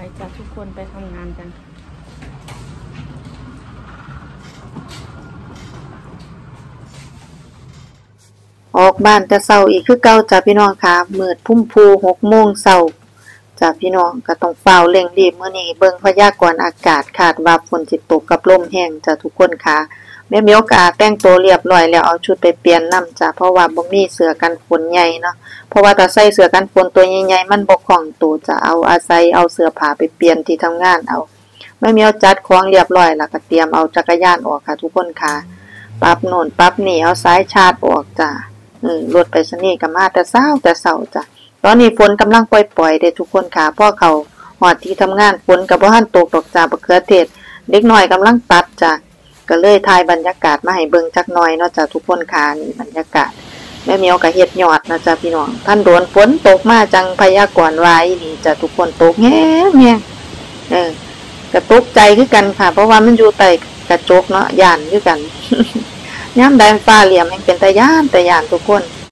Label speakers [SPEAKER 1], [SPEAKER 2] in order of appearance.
[SPEAKER 1] จากทุกคนไปทำงานกัน
[SPEAKER 2] ออกบ้านแต่เช้าอีกคือเก่าจ้ะพี่น้องค่ะมืดพุ่มพู6 โมงเช้าจ้ะพี่น้องก็ต้องฟ้าวเร่งรีบมื้อนี้เบิ่งพยากรณ์อากาศคาดว่าฝนสิตกกับลมแห้งจ้ะทุกคนค่ะแม่เหมียวก็แต่งตัวเรียบร้อยแล้วเอาชุดไปเปลี่ยนนำจ้ะเพราะว่าบ่มีเสื้อกันฝนใหญ่เนาะเพราะว่าถ้าใส่เสื้อกันฝนตัวใหญ่ๆมันบ่คล่องตัวจะเอาอาศัยเอาเสื้อผ้าไปเปลี่ยนที่ทำงานเอาแม่เหมียวจัดของเรียบร้อยแล้วก็เตรียมเอาจักรยานออกค่ะทุกคนค่ะปรับโน่นปรับนี่เอาสายชาร์จออกจ้ะรถไปรษณีย์ก็มาแต่เช้าจ้ะตอนนี้ฝนกำลังปล่อยๆเด้ทุกคนค่ะพอเขาฮอดที่ทำงานฝนก็บ่ทันตกดอกจ้ะบักเขือเทศเด็กน้อยกำลังตัดจ้ะก็เลยถ่ายบรรยากาศมาให้เบิ่งจักหน่อยเนาะจ้ะทุกคนค่ะนี่บรรยากาศแม่เหมียวก็เฮ็ดยอดนะจ้ะพี่น้องท่านโดนฝนตกมาจังพยากรณ์ไว้นี่จ้ะทุกคนตกแฮงก็ตกใจคือกันค่ะเพราะว่ามันอยู่ใต้กระจกเนาะย้านคือกันยามใดฟ้าเหลี่ยมแห่งเป็นตาย้านทุกคน